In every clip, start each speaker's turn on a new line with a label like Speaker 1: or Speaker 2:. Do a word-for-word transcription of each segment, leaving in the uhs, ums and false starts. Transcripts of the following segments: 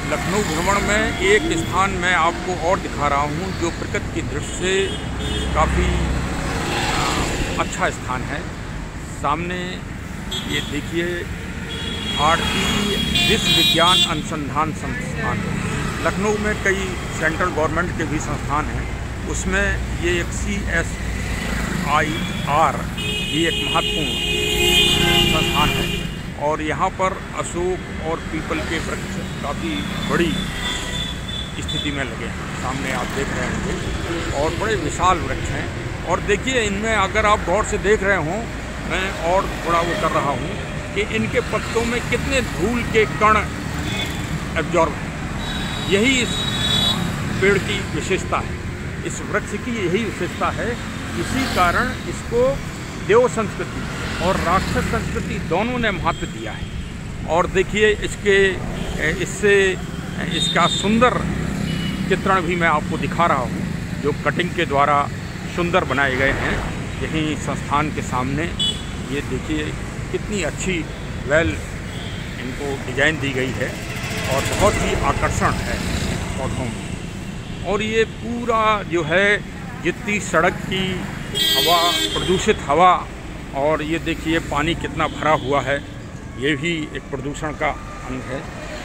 Speaker 1: लखनऊ भ्रमण में एक स्थान मैं आपको और दिखा रहा हूँ जो प्रकृति की दृष्टि से काफ़ी अच्छा स्थान है। सामने ये देखिए भारतीय विश्व विज्ञान अनुसंधान संस्थान। लखनऊ में कई सेंट्रल गवर्नमेंट के भी संस्थान हैं, उसमें ये एक सी एस आई आर ये एक महत्वपूर्ण संस्थान है और यहाँ पर अशोक और पीपल के वृक्ष काफ़ी बड़ी स्थिति में लगे हैं। सामने आप देख रहे होंगे और बड़े विशाल वृक्ष हैं। और देखिए इनमें अगर आप गौर से देख रहे हों, मैं और थोड़ा वो कर रहा हूँ कि इनके पत्तों में कितने धूल के कण एब्जॉर्ब हैं। यही इस पेड़ की विशेषता है, इस वृक्ष की यही विशेषता है। इसी कारण इसको देव संस्कृति और राक्षस संस्कृति दोनों ने महत्व दिया है। और देखिए इसके इससे इसका सुंदर चित्रण भी मैं आपको दिखा रहा हूँ, जो कटिंग के द्वारा सुंदर बनाए गए हैं। यहीं संस्थान के सामने ये देखिए कितनी अच्छी वेल इनको डिजाइन दी गई है और बहुत ही आकर्षण है पौधों में। और ये पूरा जो है जितनी सड़क की हवा, प्रदूषित हवा, और ये देखिए पानी कितना भरा हुआ है, ये भी एक प्रदूषण का अंग है।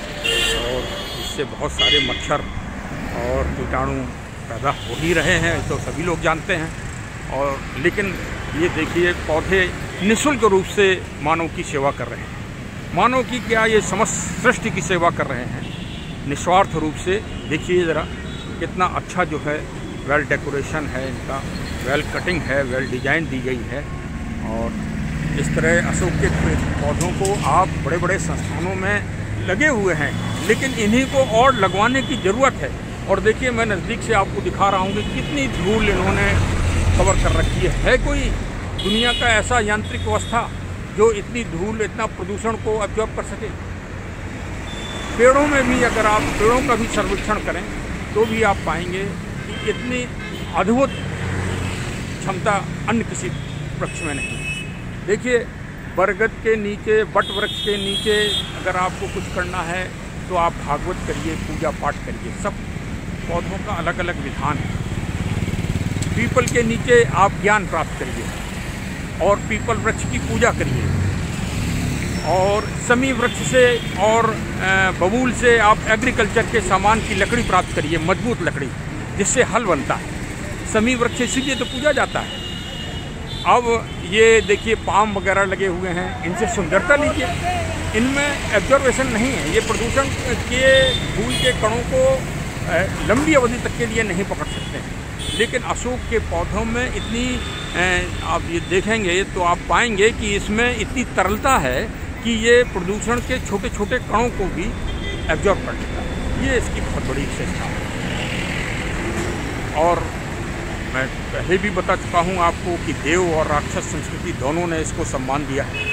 Speaker 1: और इससे बहुत सारे मच्छर और कीटाणु पैदा हो ही रहे हैं, तो सभी लोग जानते हैं। और लेकिन ये देखिए पौधे निःशुल्क रूप से मानव की सेवा कर रहे हैं। मानव की क्या, ये समस्त सृष्टि की सेवा कर रहे हैं निस्वार्थ रूप से। देखिए ज़रा कितना अच्छा जो है वेल डेकोरेशन है इनका, वेल कटिंग है, वेल डिजाइन दी गई है। और इस तरह अशोक के पौधों को आप बड़े बड़े संस्थानों में लगे हुए हैं, लेकिन इन्हीं को और लगवाने की ज़रूरत है। और देखिए मैं नज़दीक से आपको दिखा रहा हूँ कि कितनी धूल इन्होंने कवर कर रखी है। है कोई दुनिया का ऐसा यांत्रिक व्यवस्था जो इतनी धूल, इतना प्रदूषण को अब्जॉर्ब कर सके? पेड़ों में भी अगर आप पेड़ों का भी सर्वेक्षण करें तो भी आप पाएंगे कि इतनी अद्भुत क्षमता अन्य किसी वृक्ष में नहीं। देखिए बरगद के नीचे, बट वृक्ष के नीचे अगर आपको कुछ करना है तो आप भागवत करिए, पूजा पाठ करिए, सब पौधों का अलग अलग विधान है। पीपल के नीचे आप ज्ञान प्राप्त करिए और पीपल वृक्ष की पूजा करिए। और समी वृक्ष से और बबूल से आप एग्रीकल्चर के सामान की लकड़ी प्राप्त करिए, मजबूत लकड़ी जिससे हल बनता है। समी वृक्ष इसीलिए तो पूजा जाता है। अब ये देखिए पाम वगैरह लगे हुए हैं, इनसे सुंदरता लीजिए। इनमें एब्जॉर्वेशन नहीं है, ये प्रदूषण के धूल के कणों को लंबी अवधि तक के लिए नहीं पकड़ सकते हैं। लेकिन अशोक के पौधों में इतनी, आप ये देखेंगे तो आप पाएंगे कि इसमें इतनी तरलता है कि ये प्रदूषण के छोटे छोटे कणों को भी एब्जॉर्ब कर लेता है। ये इसकी बहुत बड़ी विशेषता है। और मैं पहले भी बता चुका हूँ आपको कि देव और राक्षस संस्कृति दोनों ने इसको सम्मान दिया है।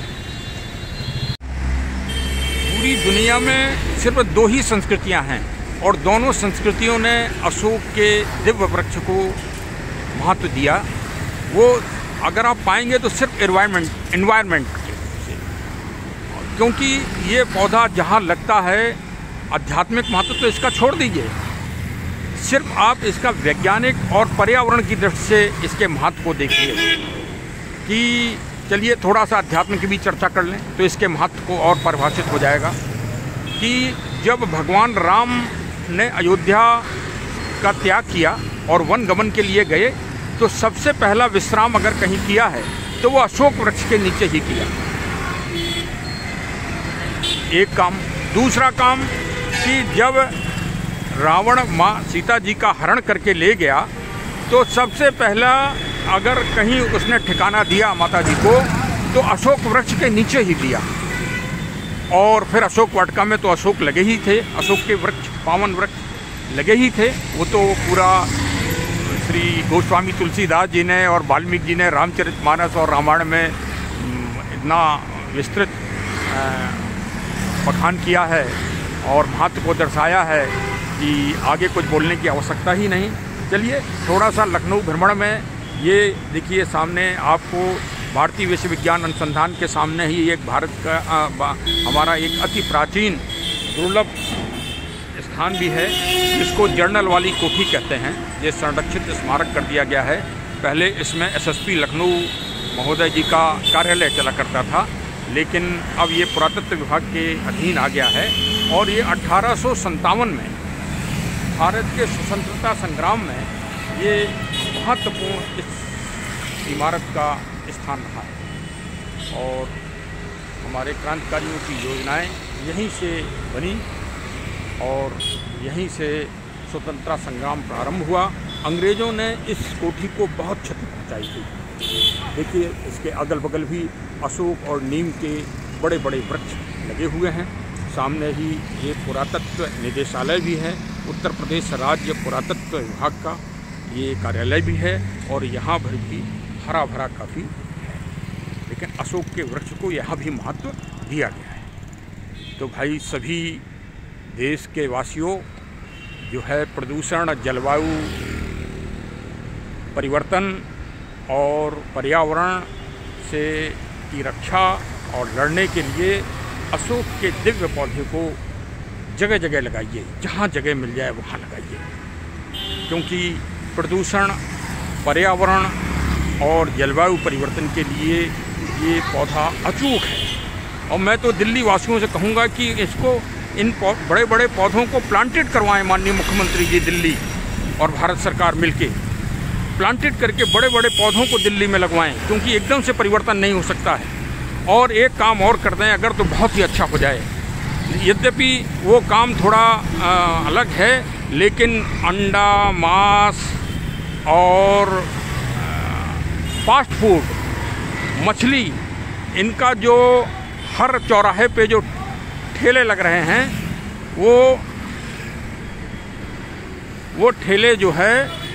Speaker 1: पूरी दुनिया में सिर्फ दो ही संस्कृतियाँ हैं और दोनों संस्कृतियों ने अशोक के दिव्य वृक्ष को महत्व दिया। वो अगर आप पाएंगे तो सिर्फ एनवायरनमेंट एनवायरनमेंट से, क्योंकि ये पौधा जहाँ लगता है, आध्यात्मिक महत्व तो इसका छोड़ दीजिए, सिर्फ आप इसका वैज्ञानिक और पर्यावरण की दृष्टि से इसके महत्व को देखिए। कि चलिए थोड़ा सा अध्यात्म की भी चर्चा कर लें तो इसके महत्व को और परिभाषित हो जाएगा। कि जब भगवान राम ने अयोध्या का त्याग किया और वन गमन के लिए गए तो सबसे पहला विश्राम अगर कहीं किया है तो वो अशोक वृक्ष के नीचे ही किया। एक काम। दूसरा काम कि जब रावण माँ सीता जी का हरण करके ले गया तो सबसे पहला अगर कहीं उसने ठिकाना दिया माता जी को तो अशोक वृक्ष के नीचे ही दिया। और फिर अशोक वाटिका में तो अशोक लगे ही थे, अशोक के वृक्ष, पावन वृक्ष लगे ही थे। वो तो पूरा श्री गोस्वामी तुलसीदास जी ने और वाल्मीकि जी ने रामचरितमानस और रामायण में इतना विस्तृत बखान किया है और महत्व को दर्शाया है कि आगे कुछ बोलने की आवश्यकता ही नहीं। चलिए थोड़ा सा लखनऊ भ्रमण में ये देखिए सामने आपको भारतीय विश्व विज्ञान अनुसंधान के सामने ही एक भारत का आ, हमारा एक अति प्राचीन दुर्लभ स्थान भी है जिसको जर्नल वाली कोठी कहते हैं। ये संरक्षित स्मारक कर दिया गया है। पहले इसमें एसएसपी लखनऊ महोदय जी का कार्यालय चला करता था, लेकिन अब ये पुरातत्व विभाग के अधीन आ गया है। और ये अठारह सौ संतावन में भारत के स्वतंत्रता संग्राम में ये महत्वपूर्ण इस इमारत का स्थान रहा है। और हमारे क्रांतिकारियों की योजनाएं यहीं से बनी और यहीं से स्वतंत्रता संग्राम प्रारंभ हुआ। अंग्रेज़ों ने इस कोठी को बहुत क्षति पहुंचाई थी। देखिए, इसके अगल बगल भी अशोक और नीम के बड़े बड़े वृक्ष लगे हुए हैं। सामने ही ये पुरातत्व निदेशालय भी है, उत्तर प्रदेश राज्य पुरातत्व विभाग का ये कार्यालय भी है। और यहाँ भर भी हरा भरा काफ़ी है, लेकिन अशोक के वृक्ष को यहाँ भी महत्व दिया गया है। तो भाई, सभी देश के वासियों जो है प्रदूषण, जलवायु परिवर्तन और पर्यावरण से की रक्षा और लड़ने के लिए अशोक के दिव्य पौधे को जगह जगह लगाइए, जहाँ जगह मिल जाए वहाँ लगाइए, क्योंकि प्रदूषण, पर्यावरण और जलवायु परिवर्तन के लिए ये पौधा अचूक है। और मैं तो दिल्ली वासियों से कहूँगा कि इसको, इन बड़े बड़े पौधों को प्लांटेड करवाएं। माननीय मुख्यमंत्री जी दिल्ली और भारत सरकार मिलके प्लांटेड करके बड़े बड़े पौधों को दिल्ली में लगवाएं, क्योंकि एकदम से परिवर्तन नहीं हो सकता है। और एक काम और कर दें अगर, तो बहुत ही अच्छा हो जाए। यद्यपि वो काम थोड़ा आ, अलग है, लेकिन अंडा, मांस और फास्ट फूड, मछली, इनका जो हर चौराहे पे जो ठेले लग रहे हैं, वो वो ठेले जो है